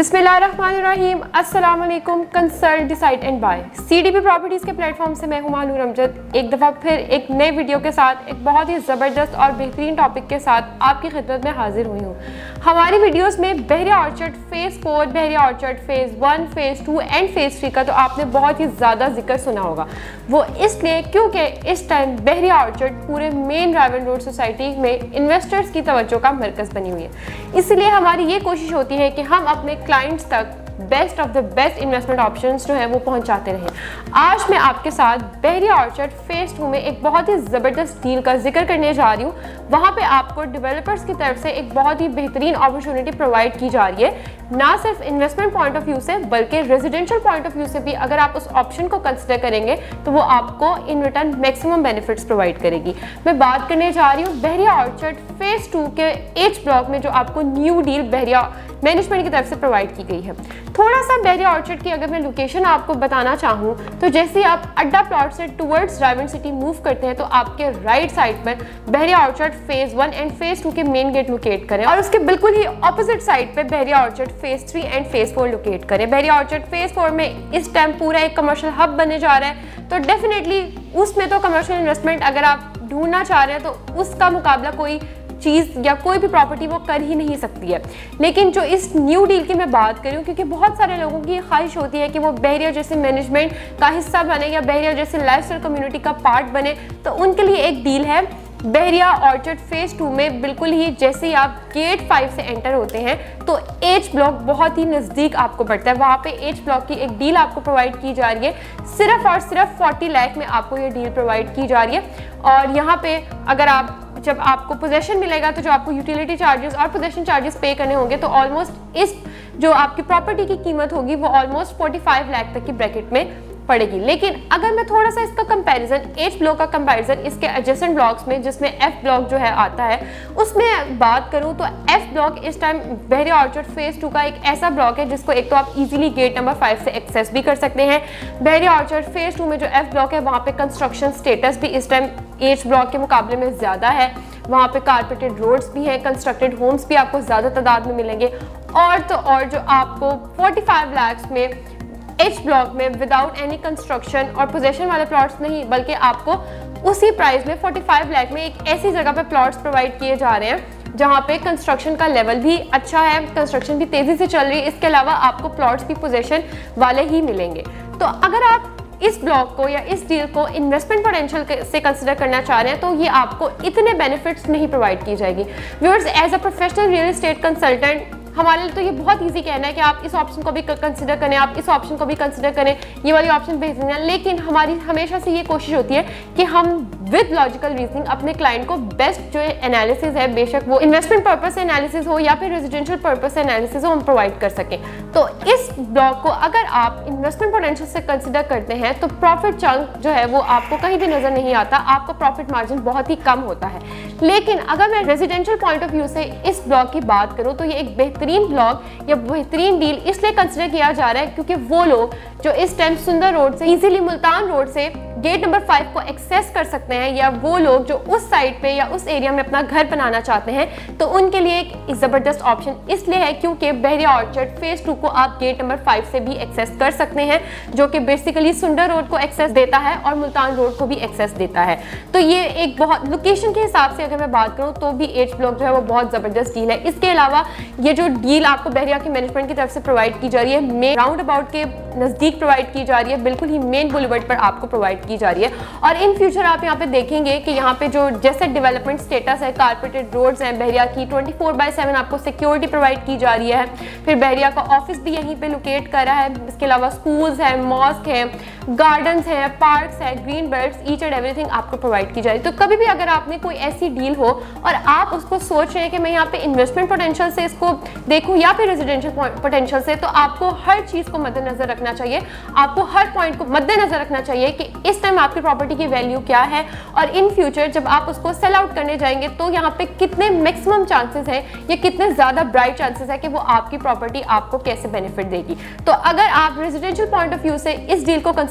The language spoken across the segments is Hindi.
बिस्मिल्लाहिर्रहमानिर्रहीम, अस्सलाम वालेकुम। Consult decide and buy CDP properties के प्लेटफॉर्म से मैं हुमायूं अमजद एक दफ़ा फिर एक नए वीडियो के साथ एक बहुत ही ज़बरदस्त और बेहतरीन टॉपिक के साथ आपकी खिदमत में हाजिर हुई हूँ। हमारी वीडियोस में Bahria Orchard phase 4, Bahria Orchard phase 1, phase 2 and phase 3 का तो आपने बहुत ही ज़्यादा जिक्र सुना होगा। वो इसलिए क्योंकि इस टाइम बहरिया ऑर्चर्ड पूरे मेन रावल रोड सोसाइटी में इन्वेस्टर्स की तवज्जो का मरकज़ बनी हुई है। इसलिए हमारी ये कोशिश होती है कि हम अपने क्लाइंट्स तक best of the best investment options जो है वो पहुंचाते रहें। आज मैं आपके साथ बहरिया ऑर्चर्ड फ़ेज़ 2 में एक बहुत ही ज़बरदस्त डील का जिक्र करने जा रही हूँ। वहाँ पे आपको डेवलपर्स की तरफ से एक बहुत ही बेहतरीन अपॉर्चुनिटी प्रोवाइड की जा रही है, ना सिर्फ इन्वेस्टमेंट पॉइंट ऑफ व्यू से बल्कि रेजिडेंशियल पॉइंट ऑफ व्यू से भी। अगर आप उस ऑप्शन को कंसिडर करेंगे तो वो आपको in return maximum benefits provide करेगी। मैं बात करने जा रही हूँ बहरिया ऑर्चर्ड फ़ेज़ 2 के एच ब्लॉक में जो आपको न्यू डील बहरिया मैनेजमेंट की तरफ से प्रोवाइड की गई है। थोड़ा सा बहरिया ऑर्चर्ड की अगर मैं लोकेशन आपको बताना चाहूँ तो जैसे आप अड्डा प्लॉट से टूवर्ड्स रायवन सिटी मूव करते हैं तो आपके राइट साइड पर Bahria Orchard phase 1 and phase 2 के मेन गेट लोकेट करें और उसके बिल्कुल ही ऑपोजिट साइड पे Bahria Orchard phase 3 and phase 4 locate करें। बहरिया ऑर्चर्ड फ़ेज़ 4 में इस टाइम पूरा एक कमर्शियल हब बनने जा रहा है, तो डेफिनेटली उसमें तो कमर्शियल इन्वेस्टमेंट अगर आप ढूंढना चाह रहे हैं तो उसका मुकाबला कोई चीज़ या कोई भी प्रॉपर्टी वो कर ही नहीं सकती है। लेकिन जो इस न्यू डील की मैं बात करूँ, क्योंकि बहुत सारे लोगों की ख्वाहिश होती है कि वो बहरिया जैसे मैनेजमेंट का हिस्सा बने या बहरिया जैसे लाइफस्टाइल कम्युनिटी का पार्ट बने, तो उनके लिए एक डील है बहरिया ऑर्चर्ड फ़ेज़ 2 में। बिल्कुल ही जैसे ही आप गेट 5 से एंटर होते हैं तो एच ब्लॉक बहुत ही नज़दीक आपको पड़ता है। वहाँ पे एच ब्लॉक की एक डील आपको प्रोवाइड की जा रही है, सिर्फ और सिर्फ 40 लाख में आपको ये डील प्रोवाइड की जा रही है। और यहाँ पे अगर आप जब आपको पोजेशन मिलेगा तो जो आपको यूटिलिटी चार्जेस और पोजेशन चार्जेस पे करने होंगे तो ऑलमोस्ट इस जो आपकी प्रॉपर्टी की कीमत होगी वो ऑलमोस्ट 45 लाख तक की ब्रैकेट में पड़ेगी। लेकिन अगर मैं थोड़ा सा इसका कंपैरिजन एच ब्लॉक का कंपैरिजन इसके एडजेसेंट ब्लॉक्स में जिसमें एफ ब्लॉक जो है आता है उसमें बात करूं तो एफ ब्लॉक इस टाइम बहरिया ऑर्चर्ड फ़ेज़ 2 का एक ऐसा ब्लॉक है जिसको एक तो आप इजीली गेट नंबर 5 से एक्सेस भी कर सकते हैं। बहरिया ऑर्चर्ड फ़ेज़ 2 में जो एफ ब्लॉक है वहाँ पे कंस्ट्रक्शन स्टेटस भी इस टाइम एच ब्लॉक के मुकाबले में ज़्यादा है। वहाँ पे कारपेटेड रोड्स भी हैं, कंस्ट्रक्टेड होम्स भी आपको ज़्यादा तादाद में मिलेंगे। और तो और जो आपको 45 लाख में एच ब्लॉक में विदाउट एनी कंस्ट्रक्शन और पोजेशन वाले प्लॉट्स नहीं बल्कि आपको उसी प्राइस में 45 लाख में एक ऐसी जगह पे प्लॉट्स प्रोवाइड किए जा रहे हैं जहाँ पे कंस्ट्रक्शन का लेवल भी अच्छा है, कंस्ट्रक्शन भी तेज़ी से चल रही है। इसके अलावा आपको प्लॉट्स भी पोजेशन वाले ही मिलेंगे। तो अगर आप इस ब्लॉक को या इस डील को इन्वेस्टमेंट पोटेंशियल से कंसिडर करना चाह रहे हैं तो ये आपको इतने बेनिफिट्स नहीं प्रोवाइड की जाएगी। Viewers, as a professional real estate consultant हमारे लिए तो ये बहुत इजी कहना है कि आप इस ऑप्शन को भी कंसिडर करें, आप इस ऑप्शन को भी कंसिडर करें, ये वाली ऑप्शन बेहतरीन है। लेकिन हमारी हमेशा से ये कोशिश होती है कि हम विद लॉजिकल रीजनिंग अपने क्लाइंट को बेस्ट जो एनालिसिस है, बेशक वो इन्वेस्टमेंट पर्पस से एनालिसिस हो या फिर रेजिडेंशियल पर्पस से एनालिसिस हो, हम प्रोवाइड कर सकें। तो इस ब्लॉक को अगर आप इन्वेस्टमेंट पोटेंशियल से कंसिडर करते हैं तो प्रॉफिट चंक जो है वो आपको कहीं भी नजर नहीं आता, आपका प्रॉफिट मार्जिन बहुत ही कम होता है। लेकिन अगर मैं रेजिडेंशियल पॉइंट ऑफ व्यू से इस ब्लॉक की बात करूँ तो ये एक बेहतरीन ब्लॉक या बेहतरीन डील इसलिए कंसिडर किया जा रहा है क्योंकि वो लोग जो इस टाइम सुंदर रोड से इजीली मुल्तान रोड से गेट नंबर 5 को एक्सेस कर सकते हैं या वो लोग जो उस साइड पे या उस एरिया में अपना घर बनाना चाहते हैं तो उनके लिए एक ज़बरदस्त ऑप्शन इसलिए है क्योंकि बहरिया ऑर्चर्ड फ़ेज़ 2 को आप गेट नंबर 5 से भी एक्सेस कर सकते हैं, जो कि बेसिकली सुंदर रोड को एक्सेस देता है और मुल्तान रोड को भी एक्सेस देता है। तो ये एक बहुत लोकेशन के हिसाब से अगर मैं बात करूँ तो भी एच ब्लॉक जो है वो बहुत ज़बरदस्त डील है। इसके अलावा ये जो डील आपको बहरिया के मैनेजमेंट की तरफ से प्रोवाइड की जा रही है मेन राउंड अबाउट के नज़दीक प्रोवाइड की जा रही है, बिल्कुल ही मेन बुलेवर्ड पर आपको प्रोवाइड की जा रही है। और इन फ्यूचर आप यहाँ पे देखेंगे कि यहाँ पे जो जैसे डेवलपमेंट स्टेटस है, कारपेटेड रोड्स हैं बहरिया की, 24/7 आपको सिक्योरिटी प्रोवाइड की जा रही है। फिर बहरिया का ऑफिस भी यहीं पे लोकेट कर रहा है। इसके अलावा स्कूल्स हैं, मॉस्क हैं, गार्डन्स हैं, पार्क्स हैं, green belts, each and everything आपको प्रोवाइड की जा रही है। तो कभी भी अगर आपने कोई ऐसी डील हो और आप उसको सोच रहे हैं कि मैं यहाँ पे इन्वेस्टमेंट पोटेंशियल से इसको देखूँ या फिर रेजिडेंशियल पोटेंशियल से, तो आपको हर चीज़ को मद्देनजर रखना चाहिए, आपको हर पॉइंट को मद्देनजर रखना चाहिए कि इस टाइम आपकी प्रॉपर्टी की वैल्यू क्या है और इन फ्यूचर जब आप उसको सेल आउट करने जाएंगे तो यहाँ पे कितने मैक्सिमम चांसेस हैं या कितने ज़्यादा ब्राइट चांसेस है कि वो आपकी प्रॉपर्टी आपको कैसे बेनिफिट देगी। तो अगर आप रेजिडेंशियल पॉइंट ऑफ व्यू से इस डील को कंसिडर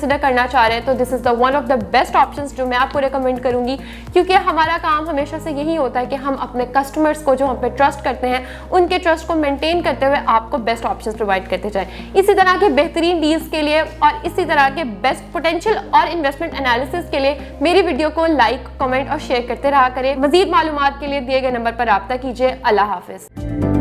कंसिडर करना चाह रहे हैं तो this is the one of the best options जो मैं आपको रिकमेंड करूँगी, क्योंकि हमारा काम हमेशा से यही होता है कि हम अपने कस्टमर्स को जो हम पे ट्रस्ट करते हैं उनके ट्रस्ट को मेंटेन करते हुए आपको बेस्ट ऑप्शंस प्रोवाइड करते जाएं। इसी तरह के बेहतरीन डील्स के लिए और इसी तरह के बेस्ट पोटेंशियल और इन्वेस्टमेंट एनालिसिस के लिए मेरी वीडियो को लाइक, कमेंट और शेयर करते रहा करें। मजीद मालूमात के लिए दिए गए नंबर पर राब्ता कीजिए। अल्लाह हाफिज़।